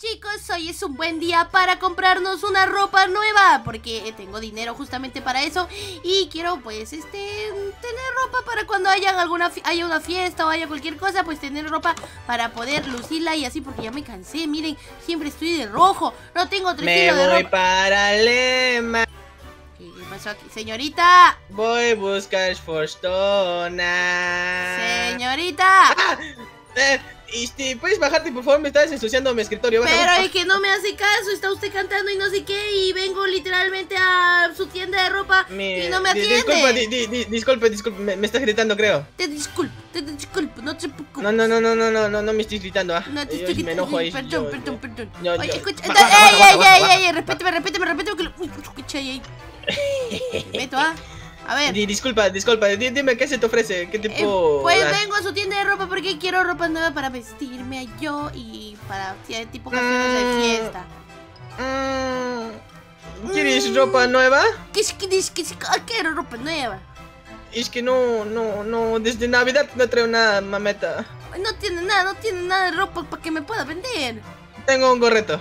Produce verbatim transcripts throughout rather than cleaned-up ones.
Chicos, hoy es un buen día para comprarnos una ropa nueva, porque tengo dinero justamente para eso y quiero pues este tener ropa para cuando haya alguna haya una fiesta o haya cualquier cosa, pues tener ropa para poder lucirla y así, porque ya me cansé. Miren, siempre estoy de rojo, no tengo otro estilo de ropa. Me voy para Lema. ¿Qué pasó aquí? Señorita. Voy a buscar fortuna. Señorita. Ah, eh, este, ¿puedes bajarte por favor? Me estás ensuciando mi escritorio. Baja, Pero baja. es que no me hace caso, está usted cantando y no sé qué, y vengo literalmente a su tienda de ropa Mi- y no me di- atiende. Disculpa, di- di- di- disculpe, disculpe, me, me estás gritando, creo. Te disculpo, te disculpo, no te preocupes. No, no, no, no, no, no, no, no me estoy gritando, ah. No te Yo estoy me enojo ahí. Perdón, yo- perdón, perdón. yo- Oye, yo- escucha, baja, entonces, baja, ey, baja, ey, baja, ey, baja. ey, repíteme, repíteme, repíteme que lo... Uy, escucha, ey, ey. Me meto, ah. A ver. Di- Disculpa, disculpa, di- dime qué se te ofrece, qué Eh, tipo. pues das? vengo a su tienda de ropa porque quiero ropa nueva para vestirme yo y para sí, tipo ocasiones de Mm. fiesta. Mm, ¿Quieres Mm. ropa nueva? ¿Qué es que dices que quiero ropa nueva? Es que no, no, no, desde Navidad no traigo nada, mameta. No tiene nada, no tiene nada de ropa para que me pueda vender. Tengo un gorreto.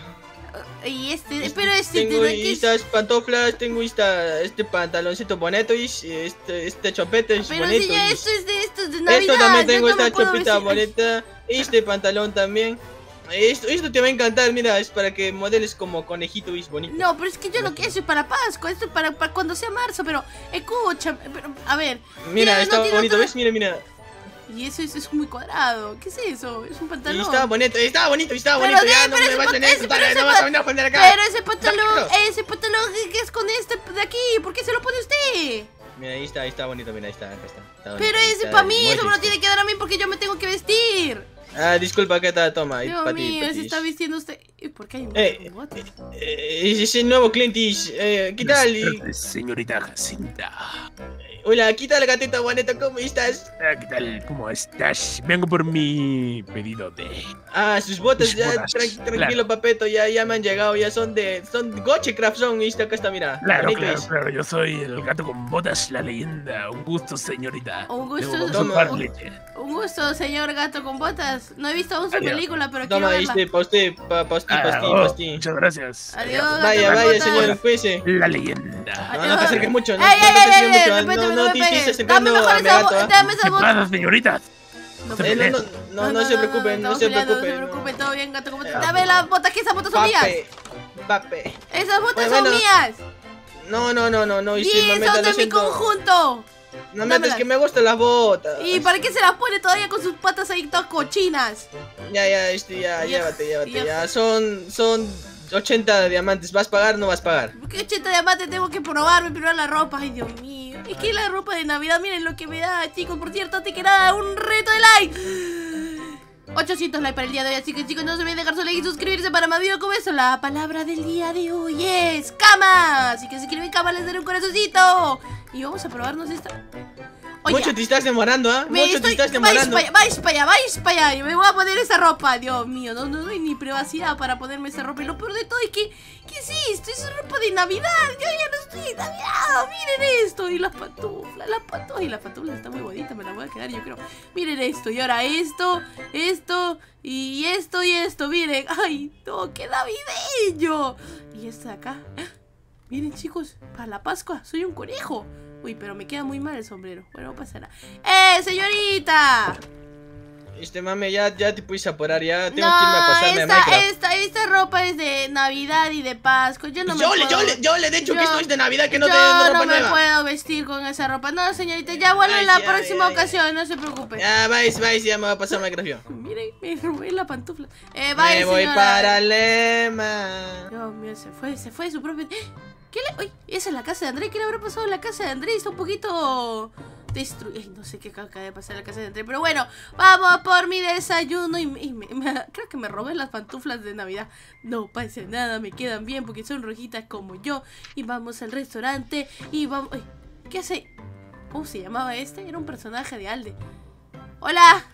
Y este, pero este Tengo ¿qué es? estas pantoflas, tengo esta, este pantaloncito bonito y este, este chopete es Pero bonito. si ya y esto es de esto es de Navidad. esto también yo tengo no me esta puedo chopita vestir. bonita, este pantalón también. Esto, esto te va a encantar, mira, es para que modeles como conejito y es bonito. No, pero es que yo no quiero, eso es para Pascua, esto es para, para cuando sea marzo, pero escucha, pero, a ver. Mira, no está tiene bonito, otra- ¿ves? Mira, mira. Y eso es, es muy cuadrado, ¿qué es eso? Es un Y pantalón. está bonito, está bonito, está Pero bonito, de- ya no pero me ese vas a pan- venir, ese- pero ese no vas a pan- venir a poner acá. Pero ese pantalón, Sácalo. ese pantalón que es con este de aquí, ¿por qué se lo pone usted? Mira, ahí está, ahí está bonito, mira, ahí está, acá está. está bonito, Pero ese está para mí, muy eso me lo listo. tiene que dar a mí porque yo me tengo que vestir. Ah, disculpa, ¿qué tal? Toma, ahí Dios para ti, mío, para se ti. está vistiendo usted. ¿Y por qué hay un Eh, botas? Eh, es el nuevo cliente, eh, ¿qué tal? Y- Buenas tardes, señorita Jacinta. Hola, ¿qué tal, gatita bonita? ¿Cómo estás? Ah, ¿qué tal? ¿Cómo estás? Vengo por mi pedido de... Ah, sus botas, Mis ya, botas, tran- tranquilo, claro. papeto, ya, ya me han llegado, ya son de, son Gochecraft, son, y está, acá está, mira. Claro, bonito claro, es. claro. Yo soy el gato con botas, la leyenda. Un gusto, señorita. Un gusto, Luego vamos a Toma. chupar leche. Un gusto, señor gato con botas. No he visto aún su Adiós. película, pero quiero Toma, verla. este, pa' usted, pa, pa' usted, pa' Ah, usted, oh, pa' usted. muchas gracias. Adiós, gato Vaya, con vaya, botas. señor, cuídese. La leyenda. No, no te acerques mucho, no, Ey, no ey, te ey, acerques ey, mucho, respétame, no, no no me te estés pegues. acercando Dame mejor a mi esa gato, bo- ¿ah? dame esa ¿Qué botas. pasa, señorita? No se Eh, no, peleen. no, no, no se preocupen, no se estamos peleando, preocupen. No se preocupen, todo bien, gato con botas. Ah, Dame las botas, que esas botas son mías. Pape, pape. Esas botas Bueno, son bueno, mías. No, no, no, no, no, Y este, mameta, son lo de mi siento. conjunto. No, Dámelas. meta, es que me gustan las botas. ¿Y para qué se las pone todavía con sus patas ahí todas cochinas? Ya, ya, este, ya, Ya, llévate, llévate, ya. ya. Son, son ochenta diamantes. ¿Vas a pagar o no vas a pagar? ¿Por qué ochenta diamantes tengo que probarme primero la ropa? Ay, Dios mío. Es que la ropa de Navidad, miren lo que me da, chicos. Por cierto, antes que nada, un reto de like. ochocientos likes para el día de hoy, así que chicos, no se olviden dejar su like y suscribirse para más videos como eso. La palabra del día de hoy es cama. Así que si escriben cama, les daré un corazoncito. Y vamos a probarnos esta. Oye, Mucho te estás demorando, ¿ah? me Mucho estoy... te estás vais demorando. para allá, vais para allá, vais para allá. Y me voy a poner esa ropa. Dios mío, no, no, no hay ni privacidad para ponerme esa ropa. Y lo peor de todo es que, ¿qué es esto? Es ropa de Navidad. Yo ya no estoy en Navidad. Miren esto. Y las pantuflas, las pantuflas. Y las pantuflas están muy bonitas. Me las voy a quedar, yo creo. Miren esto. Y ahora esto, esto, y esto, y esto. Miren. Ay, no, qué navideño. Y este de acá. Miren, chicos, para la Pascua soy un conejo. Uy, pero me queda muy mal el sombrero. Bueno, no pasa nada. ¡Eh, señorita! Este, mame, ya, ya te puedes apurar, ya. Tengo No, que irme a pasarme esta, a Minecraft. esta, esta ropa es de Navidad y de Pascua. Yo no me yo, le, puedo... yo, le, yo le he dicho que yo- esto es de Navidad, que no yo te den no ropa me nueva. puedo vestir con esa ropa. No, señorita, ya vuelvo Ay, en la ya, próxima ya, ya. ocasión, no se preocupe. Ya, vais, vais, ya me voy a pasar a Minecraft yo. Miren, me robé la pantufla. Eh, Me vaya, voy señora. para Lema. Dios mío, se fue, se fue de su propio... ¿Qué le...? Uy, esa es la casa de André. ¿Qué le habrá pasado en la casa de André? Está un poquito... destruida. No sé qué acaba de pasar en la casa de André. Pero bueno, vamos por mi desayuno. Y, y me, me- creo que me robé las pantuflas de Navidad. No pasa nada, me quedan bien porque son rojitas como yo. Y vamos al restaurante. Y vamos... Uy, ¿qué hace? ¿Cómo se llamaba este? Era un personaje de Alde. ¡Hola!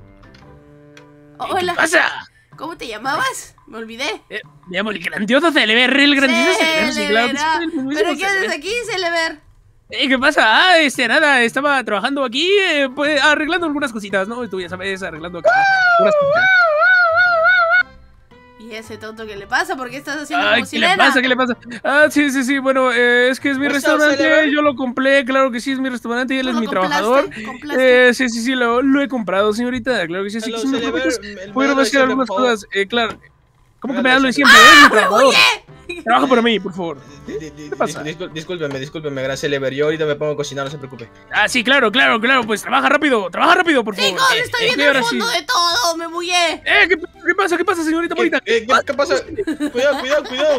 Oh, ¿Qué hola. pasa? ¿Cómo te llamabas? Me olvidé. Eh, me llamo el grandioso Celeber, el grandioso Celeber, sí, claro que sí, el mismísimo ¿Pero qué haces Celeber. aquí, Celeber? Eh, ¿Qué pasa? Ah, este, nada, estaba trabajando aquí, eh, pues, arreglando algunas cositas, ¿no? Tú ya sabes, arreglando acá unas cositas. ¿Y ¿Y ese tonto qué le pasa? ¿Por qué estás haciendo Ay, como ¿qué le sirena? pasa? ¿Qué le pasa? Ah, sí, sí, sí. Bueno, eh, es que es mi What's up, restaurante. Celeber? Yo lo compré, claro que sí, es mi restaurante y él ¿Tú es lo mi compraste? trabajador. ¿Compraste? Eh, sí, sí, sí, lo, lo he comprado, señorita. Claro que sí, así Hello, que si me Celeber, permites, el puedo medalo de hacer siempre, algunas por favor. cosas. Eh, claro. ¿Cómo que me Medalo hablo de de siempre? siempre. Es mi ¡Me trabajador. huye! Trabaja para mí, por favor. Di- di- di- ¿Qué pasa? discul- discul- Discúlpeme, discúlpeme, gran Celeber. Yo ahorita me pongo a cocinar, no se preocupe. Ah, sí, claro, claro, claro. Pues trabaja rápido, trabaja rápido, por favor. Chicos, Eh, estoy eh, viendo y el ahora fondo sí. de todo, me bullé. Eh, ¿qué, ¿qué pasa? ¿Qué pasa, señorita ¿Qué, bonita? qué- qué- qué pasa? Cuidado, cuidado, cuidado.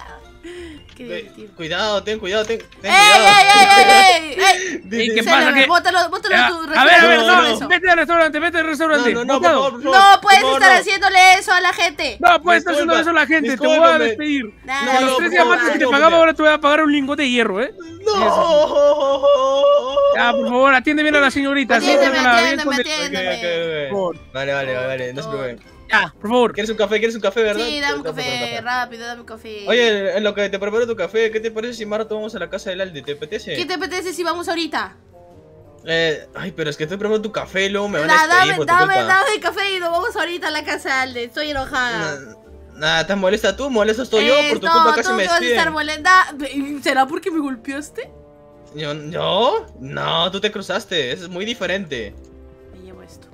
Qué Eh, divertido. Cuidado, ten cuidado, ten, ten ¡Ey, cuidado. ey, ey, ey, ey! Di- ¿Y di- qué di- pasa? Celeber, ¿Qué? bótalo, bótalo Ah, en tu a ver, a ver, restaurante, no, eso. vete al restaurante, vete al restaurante. No, no, no, por botado. favor, por favor. No puedes Por favor, estar no. haciéndole eso a la gente. No puedes estar haciendo Disculpa, eso a la gente, te voy a discúlpame. despedir. Nah, No, De los no, tres por diamantes favor, que te no, pagaba, no. ahora te voy a pagar un lingote de hierro, ¿eh? No. Ya, por favor, atiende bien a la señorita. sí, Atiéndeme, trátala bien atiéndeme, con- Ok, atiéndeme. ok, Por ok. favor. Vale, vale, vale, vale, no se preocupen. Ya, por favor. ¿Quieres un café? ¿Quieres un café, verdad? Sí, dame un Te- te voy a café, preparar rápido, dame un café. Oye, en lo que te preparo tu café, ¿qué te parece si más rato vamos a la casa del Alde? ¿Te apetece? ¿Qué te apetece si vamos ahorita? Eh, ay, pero es que estoy preparando tu café, luego me van Da- a despedir dame, por tu dame, culpa. dame café y nos vamos ahorita a la casa de Alde. Estoy enojada. Nah, Nada, ¿te molesta tú? ¿Molesta estoy yo? Eh, Por tu no, culpa casi tú me que vas a estar despiden. molesta. ¿Será porque me golpeaste? ¿Yo? ¿Yo? No, tú te cruzaste, eso es muy diferente. Me llevo esto.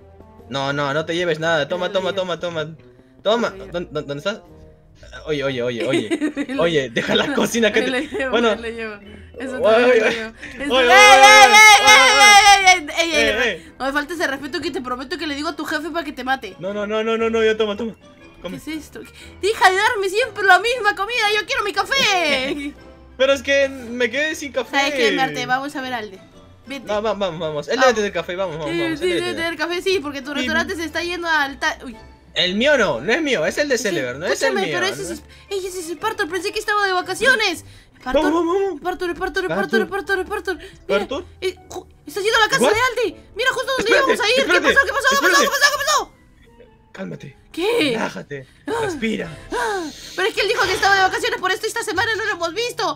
No, no, no te lleves nada. Toma, Me lo toma, llevo. toma, toma. Toma. Me lo llevo. ¿Dó- dó- ¿Dónde estás? Oye, oye, oye, oye. Oye, deja la cocina que Me lo te... llevo, Bueno. me lo llevo. Eso Oye, también me lo oye, llevo. oye, Eso- oye, ¡Ey, oye, ey, ey, oye, ey, ey, ey, ey, Eh, ey! eh. No me faltes el respeto que te prometo que le digo a tu jefe para que te mate. No, no, no, no, no, no, ya toma, toma. ¿Qué Come. es esto? Deja de darme siempre la misma comida, yo quiero mi café. Pero es que me quedé sin café. ¿Sabes qué, Marte? Vamos a ver Alde. Vete. Va- va- Vamos, vamos. Él Vamos. debe tener café, vamos, vamos, Sí, vamos. sí, él debe debe tener. tener café, sí, porque tu Sí. restaurante se está yendo al... ta- Uy. El mío no, no es mío, es el de Celeber, no es el Escúchame, mío. pero ese ¿no? es... Ey, ese es Spartor, pensé que estaba de vacaciones. Vamos, Spartor, vamos, vamos. Spartor, Spartor, Spartor, Spartor, Spartor. Mira, ¿Spartor? eh, ju- está yendo a la casa What? de Alde. Mira, justo donde Espérate, íbamos a ir. ¿Qué espérate, pasó? ¿Qué pasó? ¿Qué pasó? espérate. ¿Qué pasó? ¿Qué pasó? Cálmate, ¿Qué? relájate, respira. Pero es que él dijo que estaba de vacaciones, por esto esta semana no lo hemos visto.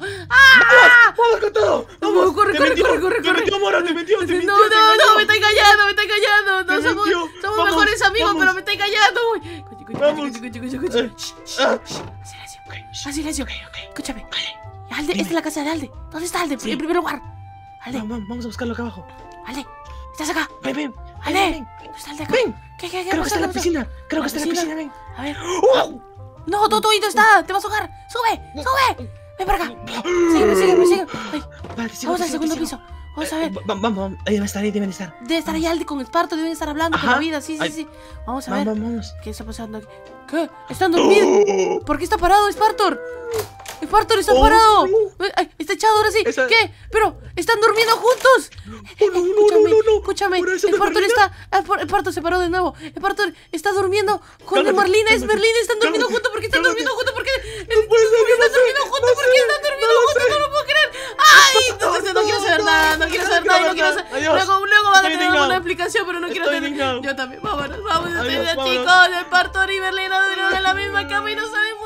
¡Ah! ¡Vamos con todo! ¡Vamos! corre, ¡Te corre, mintió! corre, corre, ¡Te corre. mintió, Mora! ¡Te mintió! ¡Te mintió! No, te no, mintió! no, me está engañando, me está engañando. No Te somos, mintió. somos Vamos, mejores amigos, vamos. pero me está engañando. Uy. Escucha, escucha, Vamos. escucha, escucha, escucha, Eh, escucha. ah. Haz silencio. Haz silencio. Escúchame. Alde, Dime. esta es la casa de Alde. ¿Dónde está Alde? Sí. En primer lugar. Alde, Vamos, vamos, vamos a buscarlo acá abajo. Alde, ¿estás acá? Ven, ven. Alde, Ven, ven. ¿dónde está Alde acá? Ven. ¿Qué, qué, qué? Creo que está en la pasó? piscina. Creo ¿La que está en la piscina? piscina, ven. A ver. ¡Oh! No, Toto, ¿dónde está? Te vas a ahogar. Sube, sube. Ven para acá. Sígueme, sígueme, sígueme. Ay, Vale, te sigo, vamos te al sigo, te segundo sigo. piso. Vamos a Eh, ver. va- Vamos, vamos. Ahí deben estar, ahí deben estar. Debe estar ahí Alde con Esparto, deben estar hablando con Ajá. la vida. Sí, sí, Ay. sí. Vamos a Vamos, ver. vamos, vamos. ¿Qué está pasando aquí? ¿Qué? ¿Están dormidos? ¿Por qué está parado Spartor? Spartor está Oh, parado. no. Ay, está echado ahora sí. Esa- ¿Qué? Pero están durmiendo juntos. Oh, no, no, Escúchame, no, no, no. escúchame. ¿Por eso de Spartor Marlina? está. Spar- Spartor se paró de nuevo. Spartor está durmiendo con Cálmate, Marlina. Es cálmate, Merlina. Están durmiendo cálmate, juntos. ¿Por qué están cálmate. durmiendo juntos? ¿Por qué? No puede ser, Están no sé, durmiendo juntos. no ¿Por qué sé, están durmiendo no lo juntos? sé. No lo puedo creer. ¡Ay! No, no, no quiero saber nada. No quiero saber nada. No quiero saber. Adiós. Luego, luego van a Estoy tener indignado. una explicación, pero no quiero Estoy tener. indignado. Yo también. Vámonos, vamos. Adiós, Chicos, vámonos. Spartor y Merlina durmieron en la misma cama y no saben